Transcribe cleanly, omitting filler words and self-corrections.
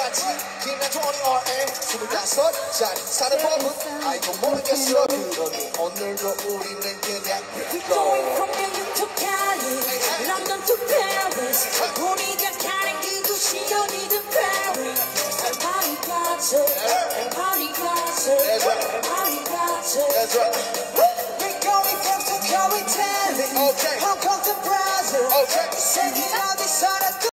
마치 지난 20R에 25살이 사는 법은 아이고 모르겠어. 그러니 오늘도 우리는 그냥 Going from New York to Cali, London to Paris. 우리가 가는 이 도시 어디든 Paris. Party got it, party got it, party got it. That's right. We're going from Tokyo, Italy, Okay. Hong Kong to Brazil. Okay. 세계 어디서나